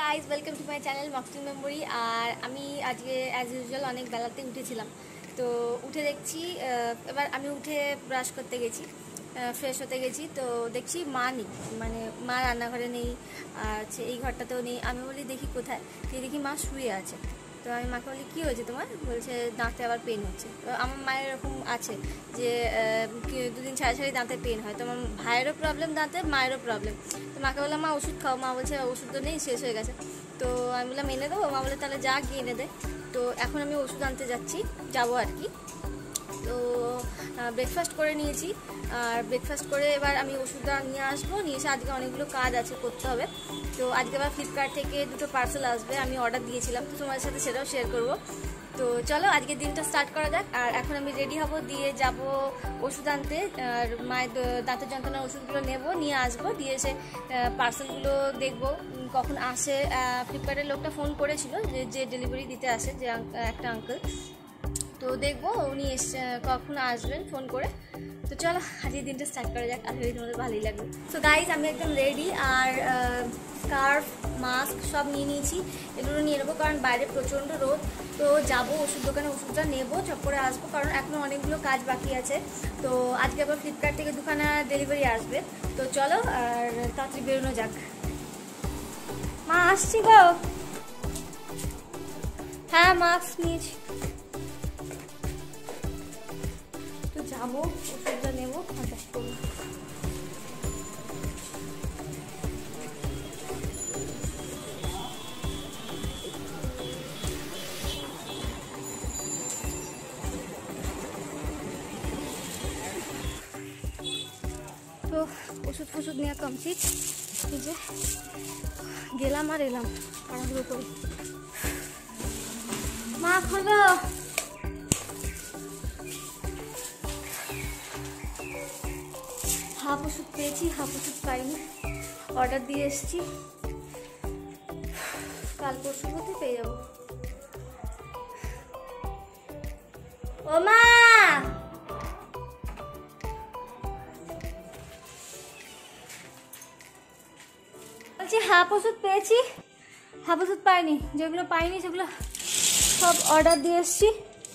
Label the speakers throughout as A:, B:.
A: Guys, welcome to my channel Mocktail Memory. আর আমি আজকে অ্যাজ ইউজুয়াল অনেক বেলাতে উঠেছিলাম। তো উঠে দেখছি, এবার আমি উঠে ব্রাশ করতে গেছি, ফ্রেশ হতে গেছি। তো দেখছি মা নেই, মানে মা রান্নাঘরে নেই, আর এই ঘরটাতেও নেই। আমি বলি দেখি কোথায়, দেখি মা শুয়ে আছে। তো আমি মাকে বলি কী হয়েছে তোমার? বলছে দাঁতে আবার পেন হচ্ছে। তো আমার মায়ের এরকম আছে যে দুদিন ছাড়া ছাড়াই দাঁতে পেন হয়। তো আমার ভাইয়েরও প্রবলেম দাঁতে, মায়েরও প্রবলেম। তো মাকে বললাম মা ওষুধ খাও। মা বলছে ওষুধ তো নেই, শেষ হয়ে গেছে। তো আমি বললাম এনে দেবো? মা বলে তাহলে যা গিয়ে এনে দে। তো এখন আমি ওষুধ আনতে যাবো আর কি। তো ব্রেকফাস্ট করে নিয়েছি, আর ব্রেকফাস্ট করে এবার আমি ওষুধটা নিয়ে আসবো। নিয়ে এসে আজকে অনেকগুলো কাজ আছে, করতে হবে। তো আজকে আবার ফ্লিপকার্ট থেকে দুটো পার্সেল আসবে, আমি অর্ডার দিয়েছিলাম। তো তোমার সাথে সেটাও শেয়ার করবো। তো চলো আজকের দিনটা স্টার্ট করা যাক। আর এখন আমি রেডি হব, দিয়ে যাব ওষুধ আনতে। আর মায়ের দাঁতের যন্ত্রণার ওষুধগুলো নেব, নিয়ে আসবো। দিয়ে এসে পার্সেলগুলো দেখবো কখন আসে। ফ্লিপকার্টের লোকটা ফোন করেছিল যে ডেলিভারি দিতে আসে, যে একটা আঙ্কেল। তো দেখবো উনি কখন আসবেন ফোন করে। তো চলো আজকের দিনটা স্টার্ট করা যাক। আশা করি তোমাদের ভালোই লাগবে। সো গাইজ, আমি একদম রেডি। আর স্কার্ফ, মাস্ক সব নিয়ে নিয়েছি। এগুলো নিয়ে নেবো কারণ বাইরে প্রচণ্ড রোদ। তো যাবো ওষুধ দোকানে, ওষুধটা নেবো, চপ করে আসবো, কারণ এখনও অনেকগুলো কাজ বাকি আছে। তো আজকে আবার ফ্লিপকার্ট থেকে দুখানা ডেলিভারি আসবে। তো চলো আর তাড়াতাড়ি বেরোনো যাক। মা আসছি গো। হ্যাঁ, মাস্ক নিয়েছি। তো যাবো, ওষুধটা নেবো, আচ্ছা করবো। তো ওষুধ ফষুধ নেওয়া কমপ্লিট। এই যে গেলাম আর এলাম তাড়াহুড়ো করে। মা খোলো। হাফ ওষুধ পেয়েছি, হাফ ওষুধ পাইনি। অর্ডার দিয়ে এসছি, কাল পরশুর মধ্যে পেয়ে যাবো। ও মা, বলছি হাফ ওষুধ পেয়েছি, হাফ ওষুধ পাইনি। যেগুলো পাইনি সেগুলো সব অর্ডার দিয়ে এসছি।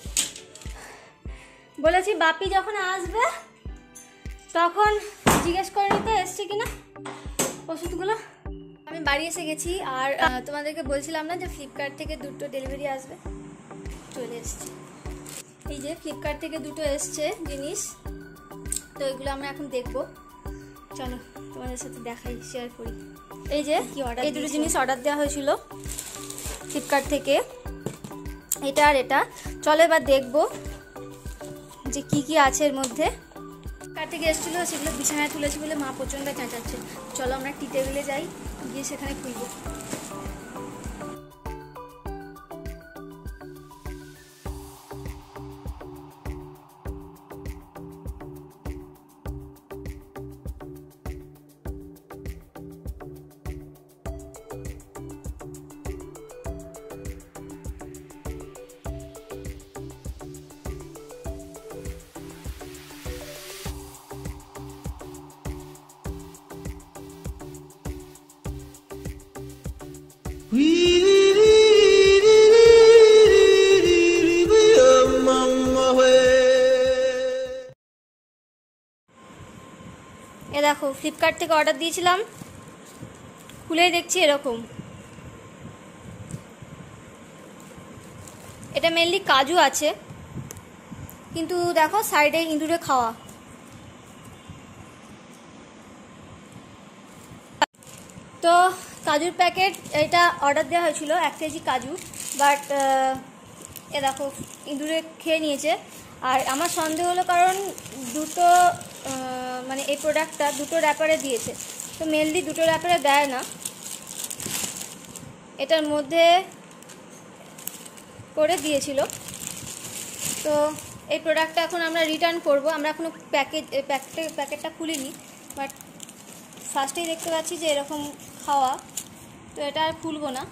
A: বলেছি বাপি যখন আসবে তখন জিজ্ঞেস করে নিতে এসছি কিনা ওষুধগুলো। আমি বাড়ি এসে গেছি। আর তোমাদেরকে বলছিলাম না যে ফ্লিপকার্ট থেকে দুটো ডেলিভারি আসবে, চলে এসছি। এই যে ফ্লিপকার্ট থেকে দুটো এসছে জিনিস। তো এগুলো আমরা এখন দেখবো। চলো তোমাদের সাথে দেখাই, শেয়ার করি। এই যে এই দুটো জিনিস অর্ডার দেওয়া হয়েছিল ফ্লিপকার্ট থেকে, এটা আর এটা। চলো এবার দেখবো যে কি কি আছে এর মধ্যে। ফ্লিপকার্ট থেকে এসেছিলো, সেগুলো বিছানায় তুলেছি বলে মা প্রচণ্ড চেঁচাচ্ছে। চলো আমরা টি টেবিলে যাই, গিয়ে সেখানে খুলবো। এ দেখো, ফ্লিপকার্ট থেকে অর্ডার দিয়েছিলাম, খুলেই দেখছি এরকম। এটা মেনলি কাজু আছে, কিন্তু দেখো সাইডে ইঁদুরে খাওয়া। তো কাজুর প্যাকেট, এটা অর্ডার দেওয়া হয়েছিল 1 কেজি কাজু, বাট এ দেখো ইঁদুরে খেয়ে নিয়েছে। আর আমার সন্দেহ হলো কারণ দুটো মানে এই প্রোডাক্টটা দুটো র্যাপারে দিয়েছে। তো মেনলি দুটো র্যাপারে দেয় না, এটার মধ্যে করে দিয়েছিল। তো এই প্রোডাক্টটা এখন আমরা রিটার্ন করব। আমরা এখনও প্যাকেটটা খুলিনি, বাট ফার্স্টেই দেখতে পাচ্ছি যে এরকম খাওয়া। তো এটা আর খুলবো না।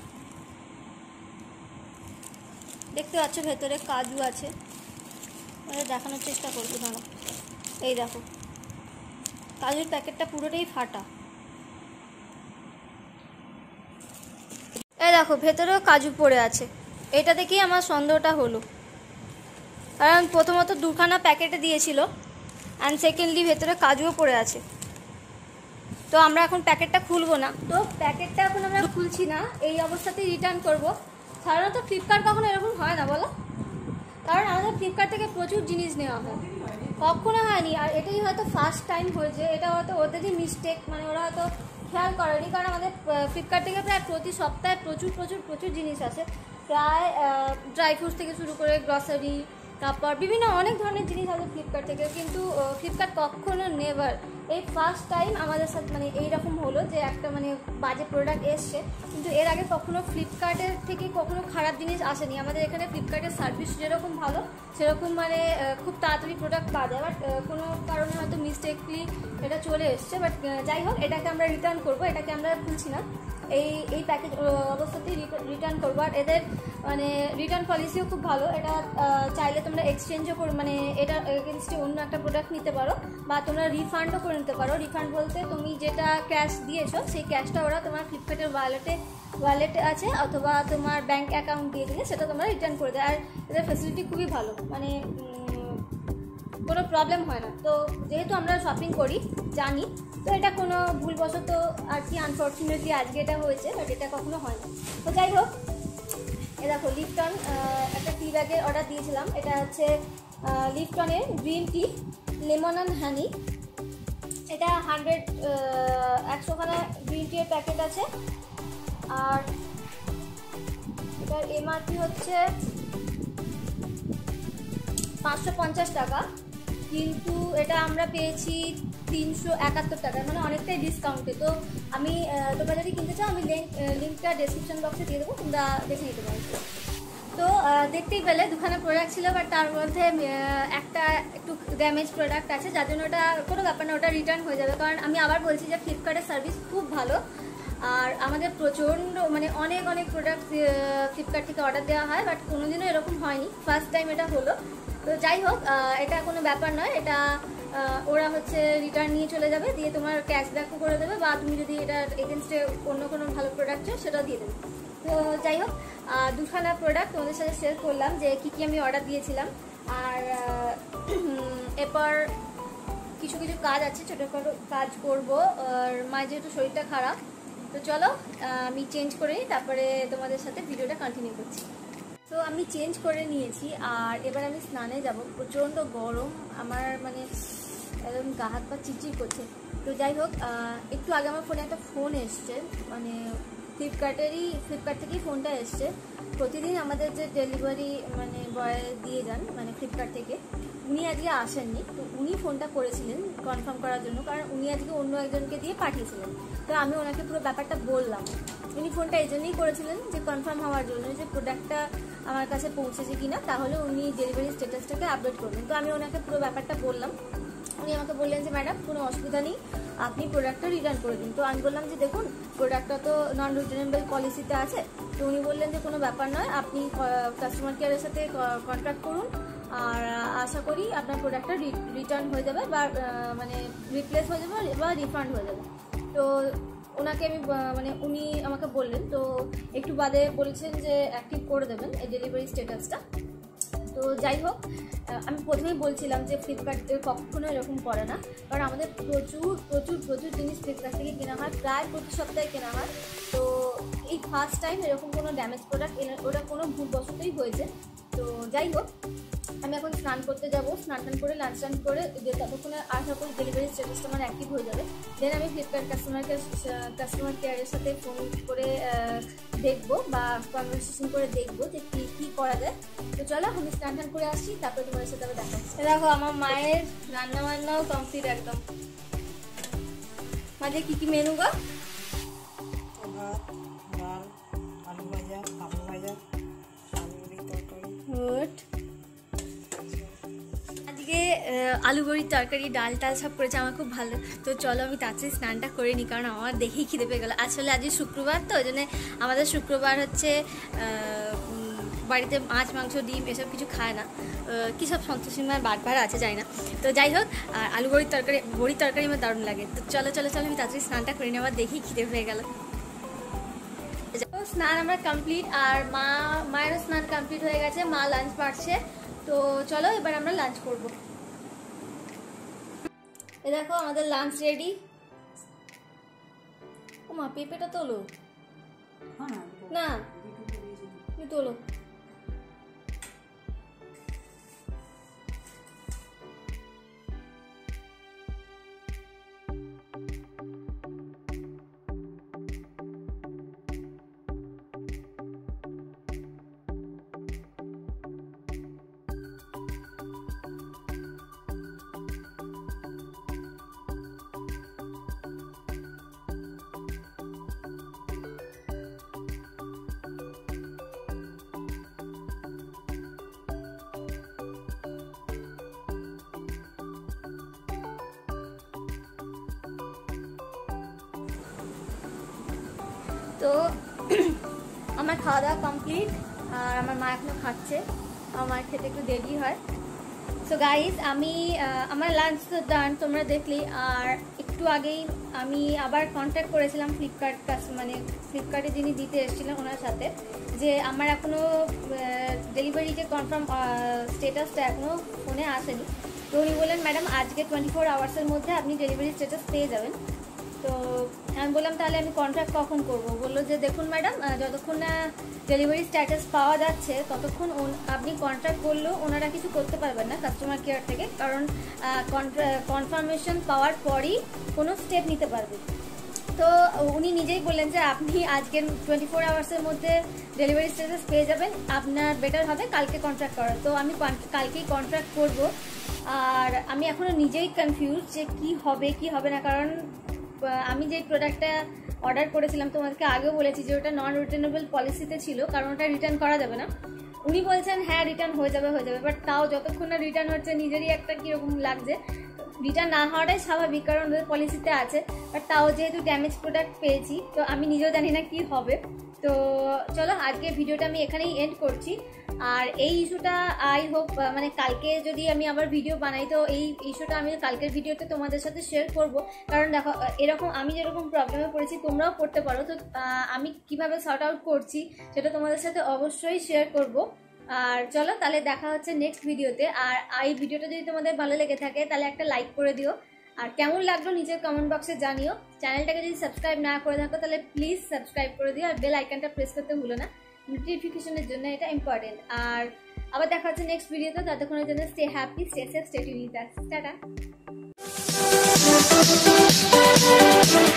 A: দেখতে পাচ্ছ ভেতরে কাজু আছে, দেখানোর চেষ্টা করবো। ধরো এই দেখো, কাজুর প্যাকেটটা পুরোটাই ফাটা। এই দেখো ভেতরেও কাজু পড়ে আছে, এটা দেখেই আমার সন্দেহটা হলো। কারণ প্রথমত দুখানা প্যাকেটে দিয়েছিল, অ্যান্ড সেকেন্ডলি ভেতরে কাজুও পড়ে আছে। তো আমরা এখন প্যাকেটটা খুলবো না, তো প্যাকেটটা এখন আমরা খুলছি না, এই অবস্থাতেই রিটার্ন করব। সাধারণত ফ্লিপকার্ট কখনো এরকম হয় না বলো, কারণ আমাদের ফ্লিপকার্ট থেকে প্রচুর জিনিস নেওয়া হয়, কখনো হয়নি। আর এটাই হয়তো ফার্স্ট টাইম হয়েছে, এটা হয়তো ওদেরই মিস্টেক, মানে ওরা হয়তো খেয়াল করেনি। কারণ আমাদের ফ্লিপকার্ট থেকে প্রায় প্রতি সপ্তাহে প্রচুর প্রচুর প্রচুর জিনিস আসে, প্রায় ড্রাই ফ্রুটস থেকে শুরু করে গ্রসারি, তারপর বিভিন্ন অনেক ধরনের জিনিস আছে ফ্লিপকার্ট থেকে। কিন্তু ফ্লিপকার্ট কখনো নেভার, এই ফার্স্ট টাইম আমাদের সাথে মানে এইরকম হলো যে একটা মানে বাজে প্রোডাক্ট এসছে। কিন্তু এর আগে কখনো ফ্লিপকার্টের থেকে কখনো খারাপ জিনিস আসেনি। আমাদের এখানে ফ্লিপকার্টের সার্ভিস যেরকম ভালো, সেরকম মানে খুব তাড়াতাড়ি প্রোডাক্ট পাওয়া যায়। বাট কোনো কারণে হয়তো মিস্টেকলি এটা চলে এসছে। বাট যাই হোক, এটাকে আমরা রিটার্ন করবো, এটাকে আমরা খুলছি না, এই প্যাকেজ অবস্থাতেই রিটার্ন করবো। আর এদের মানে রিটার্ন পলিসিও খুব ভালো, এটা চাইলে তোমরা এক্সচেঞ্জও করে মানে এটা এগেনস্টে অন্য একটা প্রোডাক্ট নিতে পারো, বা তোমরা রিফান্ডও করে নিতে পারো। রিফান্ড বলতে তুমি যেটা ক্যাশ দিয়েছো সেই ক্যাশটা ওরা তোমার ফ্লিপকার্টের ওয়ালেটে আছে, অথবা তোমার ব্যাঙ্ক অ্যাকাউন্ট দিয়ে দিলে সেটা তোমরা রিটার্ন করে দেয়। আর এদের ফ্যাসিলিটি খুবই ভালো, মানে কোনো প্রবলেম হয় না। তো যেহেতু আমরা শপিং করি জানি, তো এটা কোনো ভুলবশত আর কি আনফর্চুনেটলি আজকে এটা হয়েছে, বাট এটা কখনো হয় না। তো যাই হোক, এ দেখো লিপটন একটা টি ব্যাগের অর্ডার দিয়েছিলাম, এটা হচ্ছে লিপটনের green tea lemon and honey. এটা 100খানা গ্রিন টি এর প্যাকেট আছে, আর এটার এমআরপি হচ্ছে 550 টাকা, কিন্তু এটা আমরা পেয়েছি 371 টাকা, মানে অনেকটাই ডিসকাউন্টে। তো আমি তোমরা যদি কিনতে চাও আমি লিঙ্কটা ডেসক্রিপশন বক্সে দিয়ে দেবো, তোমরা দেখে নিতে পারো। তো দেখতেই পেলে দুখানা প্রোডাক্ট ছিল, বাট তার মধ্যে একটা একটু ড্যামেজ প্রোডাক্ট আছে, যার জন্য ওটা কোনো ব্যাপার না, ওটা রিটার্ন হয়ে যাবে। কারণ আমি আবার বলছি যে ফ্লিপকার্টের সার্ভিস খুব ভালো, আর আমাদের প্রচণ্ড মানে অনেক অনেক প্রোডাক্ট ফ্লিপকার্ট থেকে অর্ডার দেওয়া হয়, বাট কোনোদিনও এরকম হয়নি, ফার্স্ট টাইম এটা হলো। তো যাই হোক, এটা কোনো ব্যাপার নয়, এটা ওরা হচ্ছে রিটার্ন নিয়ে চলে যাবে, দিয়ে তোমার ক্যাশব্যাকও করে দেবে, বা তুমি যদি এটা এগেনস্টে অন্য কোনো ভালো প্রোডাক্ট চাও সেটাও দিয়ে দেবে। তো যাই হোক, দুখানা প্রোডাক্ট তোমাদের সাথে শেয়ার করলাম যে কী কী আমি অর্ডার দিয়েছিলাম। আর এরপর কিছু কিছু কাজ আছে, ছোটোখাটো কাজ করবো। আর মায়ের যেহেতু শরীরটা খারাপ, তো চলো আমি চেঞ্জ করে নিই, তারপরে তোমাদের সাথে ভিডিওটা কন্টিনিউ করছি। তো আমি চেঞ্জ করে নিয়েছি, আর এবার আমি স্নানে যাব। প্রচণ্ড গরম, আমার মানে একদম গা হাত পা চিচির করছে। তো যাই হোক, একটু আগে আমার ফোনে একটা ফোন এসছে, মানে ফ্লিপকার্ট থেকেই ফোনটা এসছে। প্রতিদিন আমাদের যে ডেলিভারি মানে বয় দিয়ে যান মানে ফ্লিপকার্ট থেকে, উনি আজকে আসেননি। তো উনি ফোনটা করেছিলেন কনফার্ম করার জন্য, কারণ উনি আজকে অন্য একজনকে দিয়ে পাঠিয়েছিলেন। তো আমি ওনাকে পুরো ব্যাপারটা বললাম। উনি ফোনটা এই জন্যই করেছিলেন যে কনফার্ম হওয়ার জন্য যে প্রোডাক্টটা আমার কাছে পৌঁছেছে কিনা, তাহলে উনি ডেলিভারি স্ট্যাটাসটাকে আপডেট করবেন। তো আমি ওনাকে পুরো ব্যাপারটা বললাম। উনি আমাকে বললেন যে ম্যাডাম কোনো অসুবিধা নেই, আপনি প্রোডাক্টটা রিটার্ন করে দিন। তো আমি বললাম যে দেখুন প্রোডাক্টটা তো নন রিটার্নেবল পলিসিতে আছে। তো উনি বললেন যে কোনো ব্যাপার নয়, আপনি কাস্টমার কেয়ারের সাথে কন্ট্যাক্ট করুন, আর আশা করি আপনার প্রোডাক্টটা রিটার্ন হয়ে যাবে, বা মানে রিপ্লেস হয়ে যাবে, বা রিফান্ড হয়ে যাবে। তো ওনাকে আমি মানে উনি আমাকে বললেন, তো একটু বাদে বলছেন যে অ্যাক্টিভ করে দেবেন এই ডেলিভারি স্ট্যাটাসটা। তো যাই হোক, আমি প্রথমেই বলছিলাম যে ফ্লিপকার্টে কখনো এরকম করে না, কারণ আমাদের প্রচুর প্রচুর প্রচুর জিনিস ফ্লিপকার্ট থেকে কেনা হয়, প্রায় প্রতি সপ্তাহে কেনা হয়। তো এই ফার্স্ট টাইম এরকম কোনো ড্যামেজ প্রোডাক্ট ওটা কোনো ভুলবশতই হয়েছে। তো যাই হোক, আমি এখন স্নান করতে যাবো, স্নান টান করে লাঞ্চ টান করে যে ততক্ষণে আশা করি ডেলিভারি স্ট্যাটাসটা আমার অ্যাক্টিভ হয়ে যাবে। দেন আমি ফ্লিপকার্ট কাস্টমার কেয়ারের সাথে ফোন করে দেখবো, বা কনভারসেশন করে দেখবো যে কী করা যায়। তো চলো আমি স্নান টান করে আসছি, তারপরে তোমাদের সাথে আবার দেখা হচ্ছে। দেখো আমার মায়ের রান্না বান্নাও কমপ্লিট একদম। মাঝে কী কী মেনু গো?
B: ভাত, ডাল, আলু ভাজা, পাপড় ভাজা, আলু তরকারি।
A: আজকে আলু বড়ির তরকারি, ডাল টাল সব করেছে, আমার খুব ভালো। তো চলো আমি তাড়াতাড়ি স্নানটা করে নিই, কারণ আমার দেখেই খিদে পেয়ে গেলো। আসলে আজকে শুক্রবার, তো ওই জন্য আমাদের শুক্রবার হচ্ছে বাড়িতে মাছ মাংস ডিম এসব কিছু খায় না, কী সব সন্তোষী মায়ের বারবার আছে জানি না। তো যাই হোক, আর আলু বড়ির তরকারি আমার দারুণ লাগে। তো চলো চলো চলো আমি তাড়াতাড়ি স্নানটা করে নিই, আমার দেখেই খিদে পেয়ে গেলো। স্নান আমার কমপ্লিট, আর মায়েরও স্নান কমপ্লিট হয়ে গেছে, মা লাঞ্চ বাড়ছে। তো চলো এবার আমরা লাঞ্চ করব। এই দেখো আমাদের লাঞ্চ রেডি। ও মা, পেঁপেটা তোলো না, তুমি তোলো। তো আমার খাওয়া দাওয়া কমপ্লিট, আর আমার মা এখনো খাচ্ছে। আমার খেতে একটু দেরি হয়। সো গাইস, আমি আমার লাঞ্চ তো ডান, তোমরা দেখলি। আর একটু আগেই আমি আবার কন্ট্যাক্ট করেছিলাম মানে ফ্লিপকার্টে যিনি দিতে এসেছিলেন ওনার সাথে, যে আমার এখনও ডেলিভারি যে কনফার্ম স্টেটাসটা এখনও ফোনে আসেনি। তো উনি বললেন, ম্যাডাম আজকে 24 আওয়ার্সের মধ্যে আপনি ডেলিভারি স্টেটাস পেয়ে যাবেন। তো আমি বললাম, তাহলে আমি কন্ট্যাক্ট কখন করব? বললো যে দেখুন ম্যাডাম, যতক্ষণ না ডেলিভারি স্ট্যাটাস পাওয়া যাচ্ছে ততক্ষণ আপনি কন্ট্যাক্ট করলেও ওনারা কিছু করতে পারবেন না কাস্টমার কেয়ার থেকে, কারণ কনফার্মেশন পাওয়ার পরই কোনো স্টেপ নিতে পারবে। তো উনি নিজেই বললেন যে আপনি আজকের 24 আওয়ার্সের মধ্যে ডেলিভারি স্টেটাস পেয়ে যাবেন, আপনার বেটার হবে কালকে কন্ট্যাক্ট করার। তো আমি কালকেই কন্ট্যাক্ট করব। আর আমি এখনও নিজেই কনফিউজ যে কি হবে কি হবে না, কারণ আমি যে প্রোডাক্টটা অর্ডার করেছিলাম তোমাদেরকে আগেও বলেছি যে ওটা নন রিটার্নেবল পলিসিতে ছিল, কারণ ওটা রিটার্ন করা যাবে না। উনি বলছেন হ্যাঁ রিটার্ন হয়ে যাবে, বাট তাও যতক্ষণ না রিটার্ন হচ্ছে নিজেরই একটা কীরকম লাগছে। রিটার্ন না হওয়াটাই স্বাভাবিক, কারণ ওদের পলিসিতে আছে, বাট তাও যেহেতু ড্যামেজ প্রোডাক্ট পেয়েছি, তো আমি নিজেও জানি না কি হবে। তো চলো আজকে ভিডিওটা আমি এখানেই এন্ড করছি। আর এই ইস্যুটা আই হোপ মানে কালকে যদি আমি আবার ভিডিও বানাই, তো এই ইস্যুটা আমি কালকের ভিডিওতে তোমাদের সাথে শেয়ার করব। কারণ দেখো, এরকম আমি যেরকম প্রবলেমে পড়েছি তোমরাও পড়তে পারো। তো আমি কিভাবে সর্ট আউট করছি সেটা তোমাদের সাথে অবশ্যই শেয়ার করব। আর চলো তাহলে দেখা হচ্ছে নেক্সট ভিডিওতে। আর এই ভিডিওটা যদি তোমাদের ভালো লেগে থাকে তাহলে একটা লাইক করে দিও, আর কেমন লাগলো নিচের কমেন্ট বক্সে জানিও। চ্যানেলটাকে যদি সাবস্ক্রাইব না করে থাকো তাহলে প্লিজ সাবস্ক্রাইব করে দিও, আর বেল আইকনটা প্রেস করতে ভুলো না, নোটিফিকেশনের জন্য এটা ইম্পর্টেন্ট। আর আবার দেখা হচ্ছে নেক্সট ভিডিওতে। ততক্ষণের জন্য stay happy, stay safe, stay tuned. Tata.